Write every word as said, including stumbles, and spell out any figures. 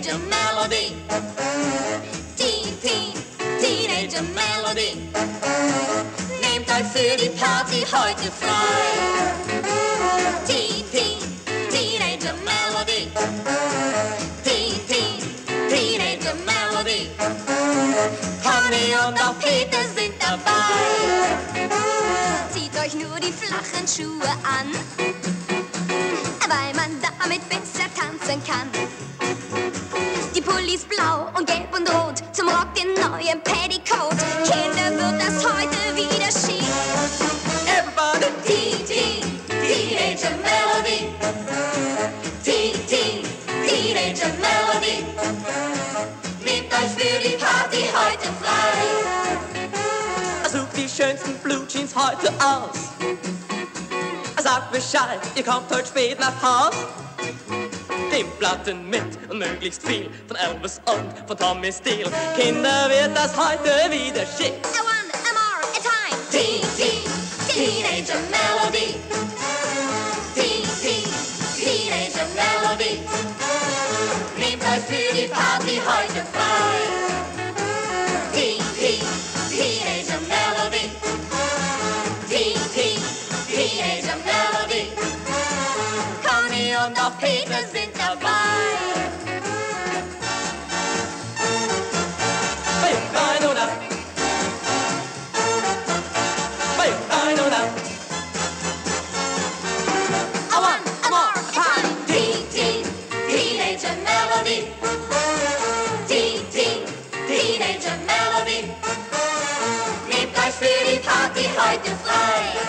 Teenager Melody. Teen, Teen, Teenager Melody. Nehmt euch für die Party heute frei. Teen, Teen, Teenager Melody. Teen, Teen, Teenager Melody. Conny und auch Peter sind dabei. Zieht euch nur die flachen Schuhe an, weil man damit besser tanzen kann. Die Pullis blau und gelb und rot, zum Rock den neuen Petticoat. Kinder, wird das heute wieder schief. Everybody, Teen, Teen, Teenager Melody. Teen, Teen, Teenager Melody. Nehmt euch für die Party heute frei. Sucht die schönsten Blue Jeans heute aus. Sagt Bescheid, ihr kommt heute spät nach Haus. Nehmt Platten mit und möglichst viel von Elvis und von Tommy Steele. Kinder, wird das heute wieder schick. A one, a more, a time. Teen, Teen, Teenager Melody. Teen, Teen, Teenager Melody. Nehmt euch für die Party heute frei. Teen, Teen, Teenager Melody. Teen, Teen, Teenager Melody. Conny und auch Peter sind dabei. Hey, ein oder? Hey, ein oder? A one, a more, a time. Teen, Teen, Teenager Melody. Teen, Teen, Teenager Melody. Nehmt euch für die Party heute frei.